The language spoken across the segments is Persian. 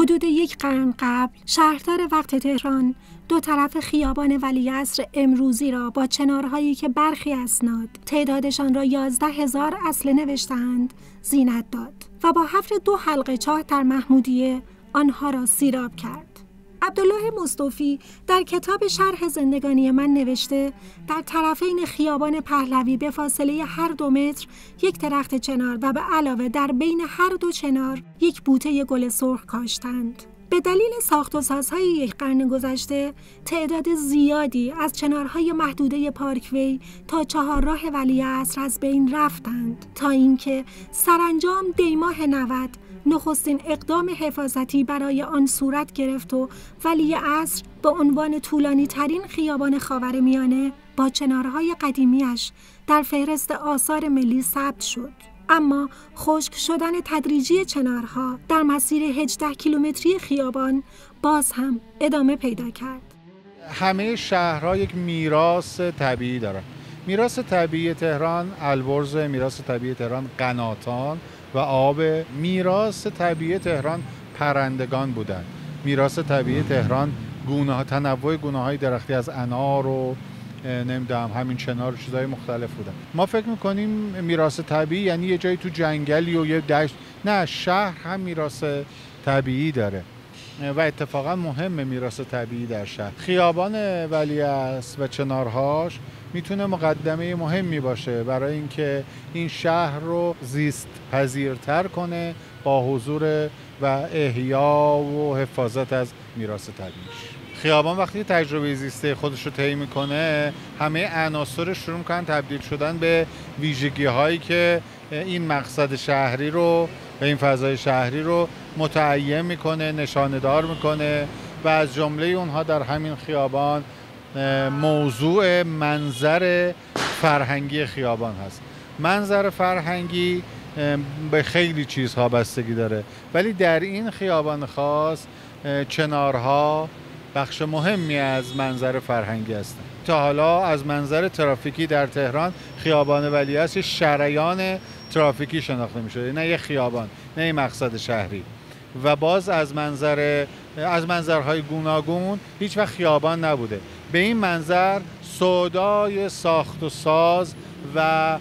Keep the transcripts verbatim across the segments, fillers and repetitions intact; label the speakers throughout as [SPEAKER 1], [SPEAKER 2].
[SPEAKER 1] حدود یک قرن قبل شهردار وقت تهران دو طرف خیابان ولیعصر امروزی را با چنارهایی که برخی اسناد تعدادشان را یازده هزار اصله نوشتند زینت داد و با حفر دو حلقه چاه در محمودیه آنها را سیراب کرد. عبدالله مصطفی در کتاب شرح زندگانی من نوشته در طرفین خیابان پهلوی به فاصله هر دو متر یک درخت چنار و به علاوه در بین هر دو چنار یک بوته گل سرخ کاشتند. به دلیل ساخت و سازهای یک قرن گذشته تعداد زیادی از چنارهای محدوده پارکوی تا چهارراه ولیعصر از بین رفتند تا اینکه سرانجام دی ماه نود نخستین اقدام حفاظتی برای آن صورت گرفت و ولیعصر به عنوان طولانی ترین خیابان خاورمیانه با چنارهای قدیمیش در فهرست آثار ملی ثبت شد. اما خشک شدن تدریجی چنارها در مسیر هجده کیلومتری خیابان باز هم ادامه پیدا کرد.
[SPEAKER 2] همه شهرها یک میراث طبیعی دارند. میراث طبیعی تهران البرز، میراث طبیعی تهران قناتان و آب، میراث طبیعی تهران پرندگان بودند. میراث طبیعی تهران گونه ها، تنوع گونه های درختی از انار و نمیدونم همین چنار و چیزهای مختلف بودن. ما فکر میکنیم میراث طبیعی یعنی یه جایی تو جنگلی و یه دشت. نه، شهر هم میراث طبیعی داره و اتفاقا مهمه میراث طبیعی در شهر. خیابان ولیعصر و چنارهاش میتونه مقدمه مهمی باشه برای اینکه این شهر رو زیست پذیرتر کنه با حضور و احیا و حفاظت از میراث طبیعیش. خیابان وقتی تجربه زیسته خودش رو طی میکنه، همه عناصر شروع میکنن تبدیل شدن به ویژگی هایی که این مقصد شهری رو و این فضای شهری رو متعین میکنه، نشانه‌دار میکنه و از جمله اونها در همین خیابان موضوع منظر فرهنگی خیابان هست. منظر فرهنگی به خیلی چیزها بستگی داره، ولی در این خیابان خاص چنارها بخش مهمی از منظر فرهنگی هستند. تا حالا از منظر ترافیکی در تهران خیابان ولیعصر شریان ترافیکی شناخته می شده، نه یه خیابان، نه یه مقصد شهری. و باز از منظر از منظرهای گوناگون هیچ وقت خیابان نبوده. به این منظر سودای ساخت و ساز و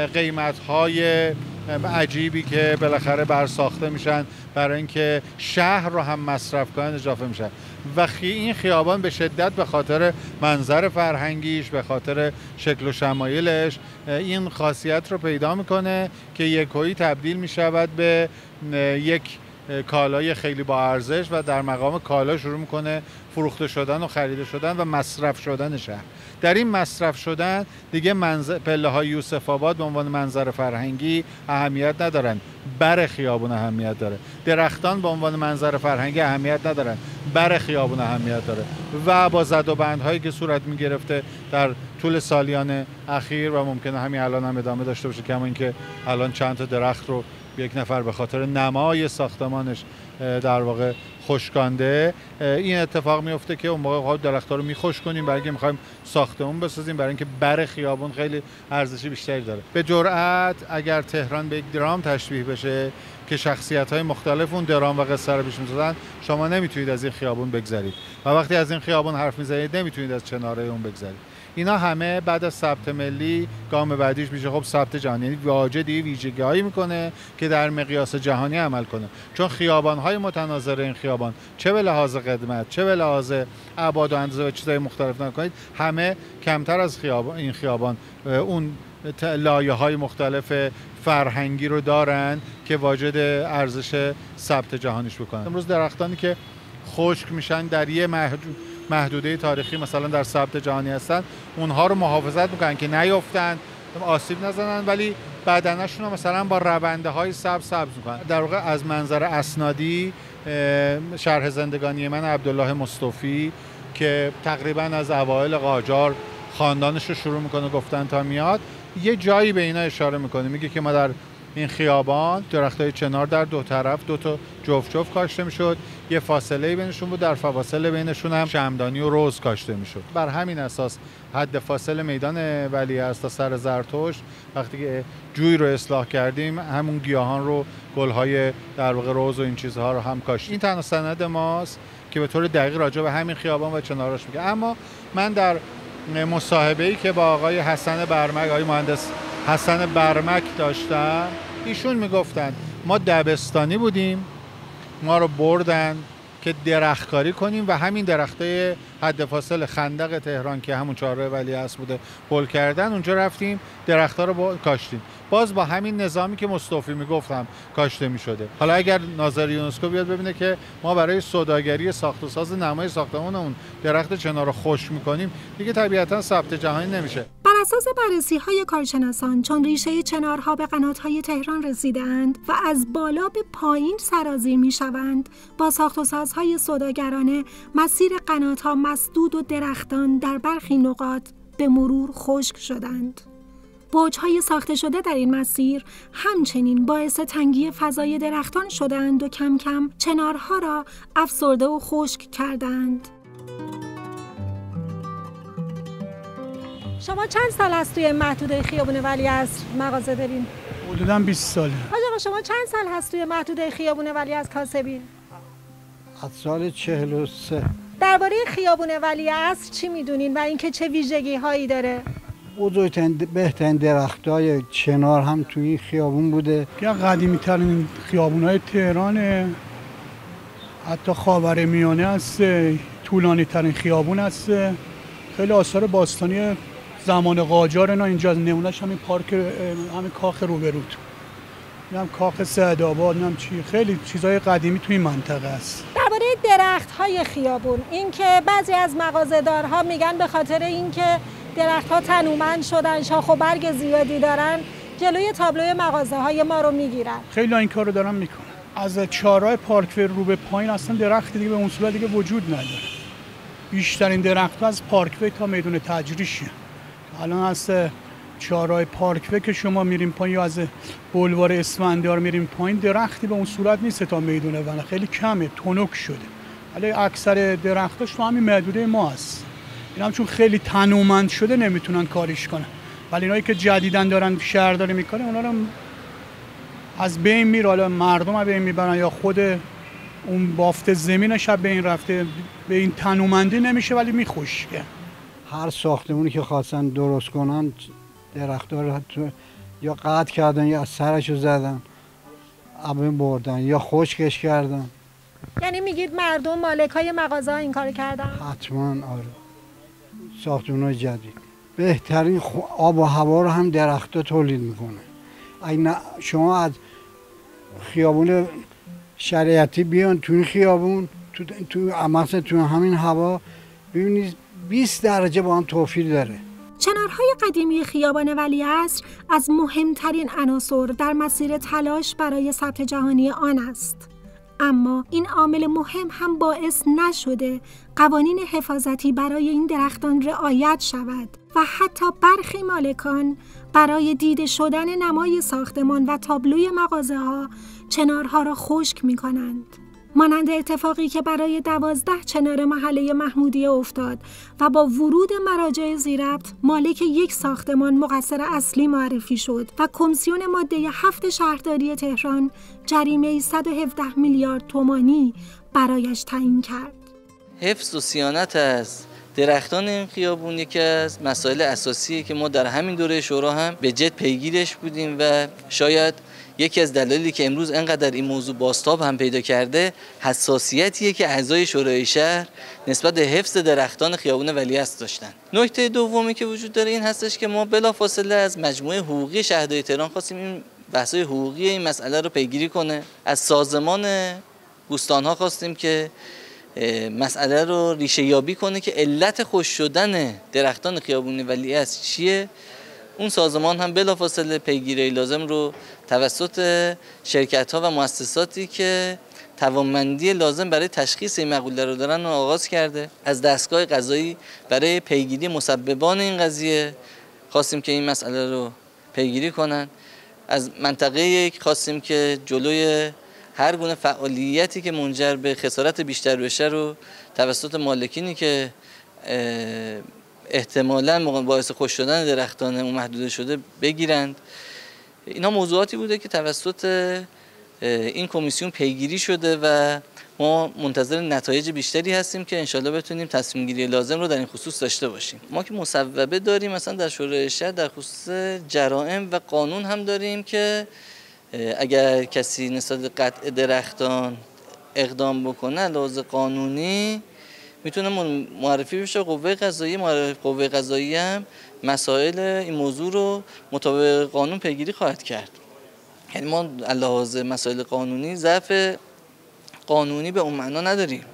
[SPEAKER 2] قیمت‌های عجیبی که بالاخره برساخته میشن برای اینکه شهر رو هم مصرف کنن اضافه میشن و خی این خیابان به شدت به خاطر منظر فرهنگیش، به خاطر شکل و شمایلش این خاصیت رو پیدا میکنه که یکویی تبدیل میشود به یک کالای خیلی با ارزش و در مقام کالا شروع میکنه فروخته شدن و خریده شدن و مصرف شدن شهر. در این مصرف شدن دیگه منظر پله های یوسف آباد به عنوان منظر فرهنگی اهمیت ندارن، بر خیابون اهمیت داره. درختان به عنوان منظر فرهنگی اهمیت ندارن، بر خیابون اهمیت داره. و با زد و بندهایی که صورت میگرفته در طول سالیان اخیر و ممکنه همین الان هم ادامه داشته باشه، کما اینکه الان چند تا درخت رو یک نفر به خاطر نمای ساختمانش در واقع خشکانده، این اتفاق میفته که اون موقع درخت‌ها رو میخوش کنیم برای اینکه می‌خوایم ساختمون بسازیم، برای اینکه بر خیابون خیلی ارزش بیشتری داره. به جرئت اگر تهران به یک درام تشبیه بشه که شخصیت‌های مختلف اون درام و قصه رو پیش می‌برن، شما نمیتونید از این خیابون بگذرید و وقتی از این خیابون حرف می‌زنید نمیتونید از چناره اون بگذرید. اینا همه بعد از ثبت ملی گام بعدیش میشه خب ثبت جهانی، یعنی واجدی ویژگی‌هایی میکنه که در مقیاس جهانی عمل کنه. چون خیابان‌های متناظر این خیابان چه به لحاظ قدمت، چه به لحاظ ابعاد و اندازه و چیزهای مختلف نکنید، همه کمتر از خیابان این خیابان اون لایه‌های مختلف فرهنگی رو دارن که واجد ارزش ثبت جهانیش بکنن. امروز درختانی که خشک میشن در یه محدود محدوده تاریخی مثلا در ثبت جهانی هستن، اونها رو محافظت میکنن که نیفتن، آسیب نزنن، ولی بدنشون رو مثلا با رونده های سبز سبز میکنن. در واقع از منظر اسنادی شرح زندگانی من عبدالله مصطفی که تقریبا از اوایل قاجار خاندانش رو شروع میکنه گفتن تا میاد، یه جایی به اینا اشاره میکنه، میگه که ما در این خیابان درختای چنار در دو طرف دو تا جفت جفت کاشته میشد، یه فاصله بینشون بود، در فواصل بینشون هم شمعدانی و رز کاشته میشد. بر همین اساس حد فاصل میدان ولیعصر تا سر زرتشت وقتی که جوی رو اصلاح کردیم همون گیاهان رو، گل‌های در واقع رز و این چیزها رو هم کاشتیم. این تنها سند ماست که به طور دقیق راجع به همین خیابان و چناراش میگه. اما من در مصاحبه‌ای که با آقای حسن برمک، آقای مهندس حسن برمک داشتم، ایشون میگفتن ما دبستانی بودیم، ما رو بردن که درختکاری کنیم و همین درختای حد فاصل خندق تهران که همون چهارراه ولیعصر بوده پل کردن، اونجا رفتیم درخت‌ها رو کاشتیم. باز با همین نظامی که مصطفی میگفتم کاشته میشده. حالا اگر ناظر یونسکو بیاد ببینه که ما برای سوداگری ساخت و ساز نمای ساختمان اون درخت چنار رو خشک میکنیم، دیگه طبیعتا ثبت جهانی نمیشه.
[SPEAKER 1] بر اساس بررسی‌های کارشناسان، چون ریشه چنارها به قنات‌های تهران رسیده‌اند و از بالا به پایین سرازیر می‌شوند، با ساخت و سازهای سوداگرانه مسیر قنات‌ها مسدود و درختان در برخی نقاط به مرور خشک شدند. برج‌های ساخته شده در این مسیر همچنین باعث تنگی فضای درختان شدند و کم کم چنارها را افسرده و خشک کردند. شما چند سال است توی محدوده خیابون ولیعصر مغازه دارین؟
[SPEAKER 3] حدوداً بیست ساله.
[SPEAKER 1] حاج آقا شما چند سال هست توی محدوده خیابون ولیعصر کاسبین؟
[SPEAKER 3] از سال چهل و سه.
[SPEAKER 1] درباره خیابون ولیعصر چی میدونین و اینکه چه ویژگی هایی داره؟
[SPEAKER 3] بزرگترین بهترین درختای چنار هم توی این خیابون بوده
[SPEAKER 4] که قدیمی ترین خیابون‌های تهرانه، حتی خاورمیانه است، طولانی ترین خیابون است. خیلی آثار باستانی زمان قاجار اینا اینجا، نمونهش همین پارک، همین کاخ روبرود، هم کاخ سعدآباد، هم چی، خیلی چیزای قدیمی توی این منطقه است.
[SPEAKER 1] درباره درخت‌های خیابون، اینکه بعضی از مغازه‌دارها میگن به خاطر اینکه درخت‌ها تنومند شدن، شاخ و برگ زیادی دارن، جلوی تابلوی مغازه‌های ما رو میگیرن.
[SPEAKER 4] خیلی این کارو دارن میکنن. از چهارراه پارکوی رو به پایین اصلا درخت دیگه به اون صورت دیگه وجود نداره. بیشترین درخت‌ها از پارکوی تا میدون تجریشه. الان از چهارراه پارکوی که شما میریم پایین یا از بولوار اسفندیار میریم پایین، درختی به اون صورت نیست تا میدون ونه، خیلی کمه، تنک شده. ولی اکثر درختاش تو همین محدوده ما هست. اینا هم چون خیلی تنومند شده نمیتونن کاریش کنن، ولی اینایی که جدیدن دارن شهرداری میکنه اونا رو از بین میره، حالا مردم هم بین میبرن یا خود اون بافت زمینش هم بین رفته، به این تنومندی نمیشه ولی میخوشگه.
[SPEAKER 3] هر ساختمونی که خواستن درست کنن درخت‌ها رو یا قطع کردن یا سرشو زدن، ابین بردن یا خشکش کردن.
[SPEAKER 1] یعنی میگید مردم مالکای مغازه‌ها این کارو کردن؟
[SPEAKER 3] حتما آره. ساختمان‌های جدید بهترین آب و هوا رو هم درخت‌ها تولید میکنه. اگه شما از خیابون شریعتی بیان تو این خیابون، تو تو مثلا تو همین هوا ببینید بیست درجه با هم توفیر داره.
[SPEAKER 1] چنارهای قدیمی خیابان ولیعصر از مهمترین عناصر در مسیر تلاش برای ثبت جهانی آن است. اما این عامل مهم هم باعث نشده قوانین حفاظتی برای این درختان رعایت شود و حتی برخی مالکان برای دیده شدن نمای ساختمان و تابلوی مغازه‌ها چنارها را خشک می‌کنند. مانند اتفاقی که برای دوازده چنار محله محمودیه افتاد و با ورود مراجع ذی‌ربط مالک یک ساختمان مقصر اصلی معرفی شد و کمیسیون ماده هفت شهرداری تهران جریمه صد و هفده میلیارد تومانی برایش تعیین کرد.
[SPEAKER 5] حفظ و صیانت از درختان این خیابون یکی از مسائل اساسیه که ما در همین دوره شورا هم به جد پیگیرش بودیم و شاید یکی از دلایلی که امروز انقدر این موضوع بازتاب هم پیدا کرده حساسیتیه که اعضای شورای شهر نسبت به حفظ درختان خیابون ولیعصر داشتن. نکته دومی که وجود داره این هستش که ما بلافاصله از مجموعه حقوقی شهرداری تهران خواستیم این بحث‌های حقوقی این مسئله رو پیگیری کنه. از سازمان بوستان‌ها خواستیم که مسئله رو ریشه یابی کنه که علت خشک شدن درختان خیابون ولیعصر چیه. اون سازمان هم بلافاصله پیگیری لازم رو توسط شرکت‌ها و مؤسساتی که توانمندی لازم برای تشخیص این مقوله رو دارن رو آغاز کرده. از دستگاه قضایی برای پیگیری مسببان این قضیه خواستیم که این مسئله رو پیگیری کنن از منطقه یک خواستیم که جلوی هر گونه فعالیتی که منجر به خسارت بیشتر بشه رو توسط مالکینی که احتمالاً باعث خشک شدن درختان اون محدوده شده بگیرند. اینا موضوعاتی بوده که توسط این کمیسیون پیگیری شده و ما منتظر نتایج بیشتری هستیم که انشالله بتونیم تصمیم گیری لازم رو در این خصوص داشته باشیم. ما که مصوبه داریم مثلا در شورای شهر در خصوص جرائم و قانون هم داریم که اگر کسی نسبت قطع درختان اقدام بکنه لحاظ قانونی میتونه معرفی بشه قوه قضاییه. معرفی قوه قضاییه هم مسائل این موضوع رو مطابق قانون پیگیری خواهد کرد. یعنی ما لحاظ مسائل قانونی ضعف قانونی به اون معنا نداریم.